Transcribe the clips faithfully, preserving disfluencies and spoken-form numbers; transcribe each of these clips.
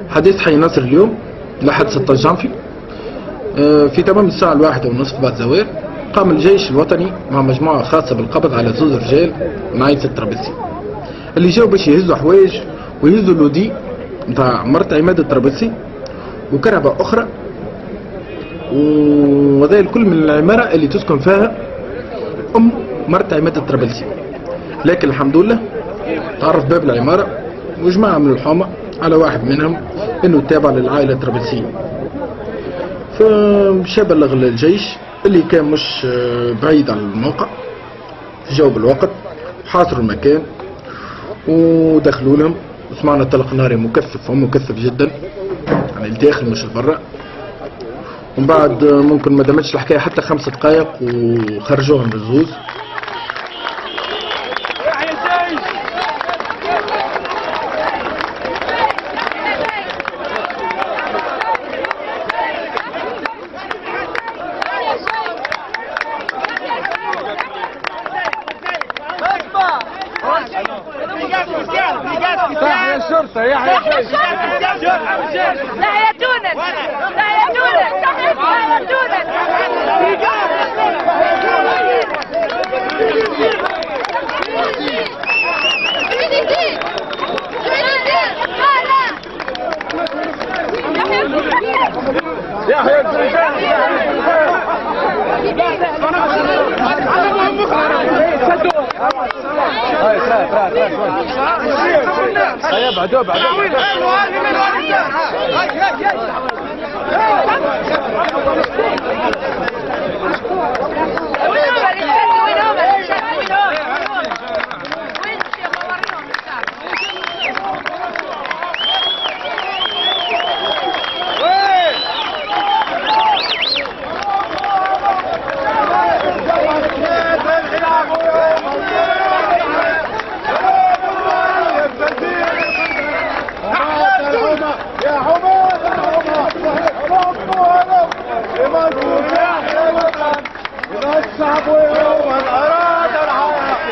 حديث حي نصر اليوم لحد ستة عشر جانفي في تمام الساعة الواحدة ونصف بعد زوال قام الجيش الوطني مع مجموعة خاصة بالقبض على زوز رجال من عائلة الطرابلسي اللي جاوا باش يهزوا حوايج ويهزوا اللودي نتاع مرت عماد الطرابلسي وكرهبة أخرى، وهذا الكل من العمارة اللي تسكن فيها أم مرت عماد الطرابلسي. لكن الحمد لله تعرف باب العمارة وجماعة من الحومة على واحد منهم انه تابع للعائلة الطرابلسية، فمشى بلغ الجيش اللي كان مش بعيد عن الموقع، جاوا بالوقت حاصروا المكان ودخلوا لهم وسمعنا طلق ناري مكثف ومكثف جدا يعني الداخل مش البرا، ومن بعد ممكن ما دامتش الحكاية حتى خمس دقائق وخرجوهم بالزوز. يحيى الشرطة يحيى تونس يحيى تونس يحيى تونس هيا بعدوا بعدوا الشعب يوما أراد الحق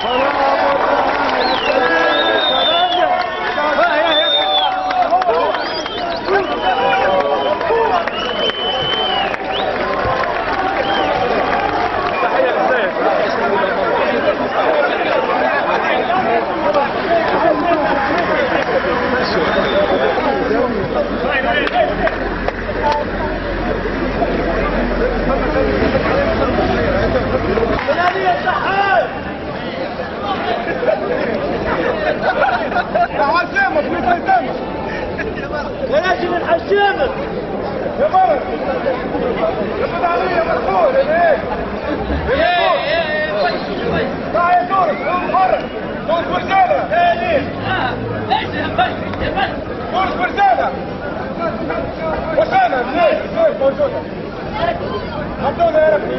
يا ناجم الحشامة يا مرة ياخد عليا مدخول ايه ايه ايه شوي تعال يا دورك مرة دورك برسالة ايه ليه اه ايش يا بس يا بس دورك برسالة وسالة منين كيف موجودة حطونا يا ربي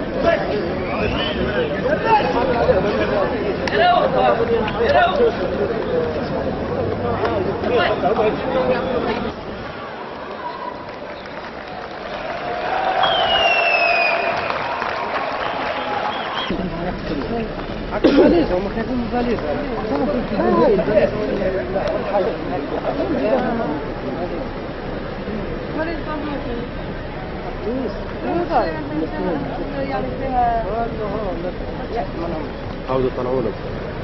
فاليزة هم خايفين من فاليزة حاولوا يطلعوا لك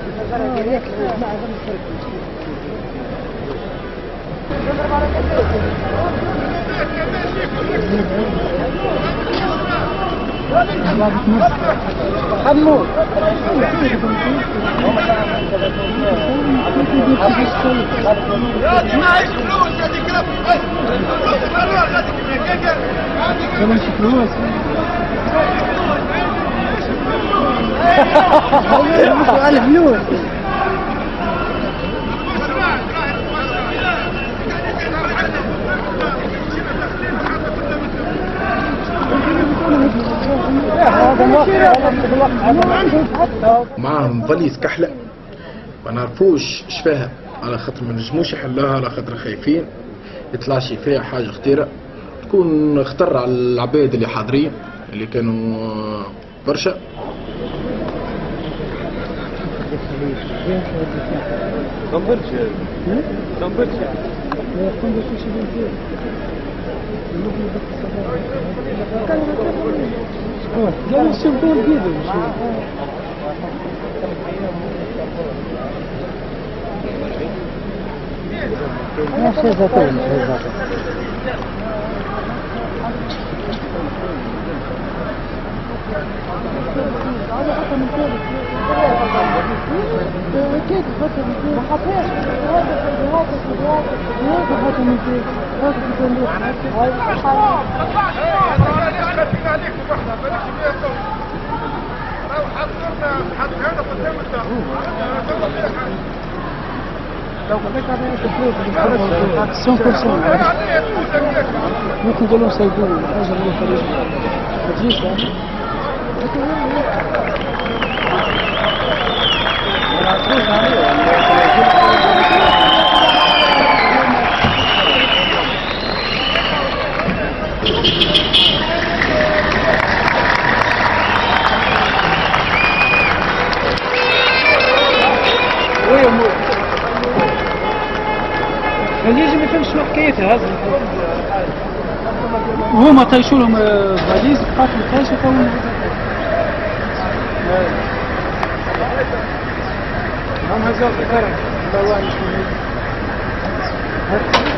حمود يا دي معيش فلوس يا دي كلاب كمان فلوس على فلوس معهم فاليز كحلة ما نعرفوش اش فيها على خاطر ما نجموش يحلوها على خاطر خايفين يطلعش فيها حاجة خطيرة تكون خطر على العباد اللي حاضرين اللي كانوا برشا. ضمبرتش ضمبرتش لا يكون بس شيء كبير نروح بس قالوا السبون كذا ما شيء زاتون كيف خاطر ما حطيش هذا هذا هذا خاطر من كيف هذا في كل هاي حرام عليكم واحنا مالكش فيها صوت راهو حضرنا حضرنا قدام الدار لو قلت هذا الفلوس سون بيرسون ممكن نقول لهم سيبون حاجه من الخليج تجيك اللي ما فهمش شنو حكايتها هذا هما طيشوا لهم فاليز بقات الطيشه تو هم هزوا في الكرم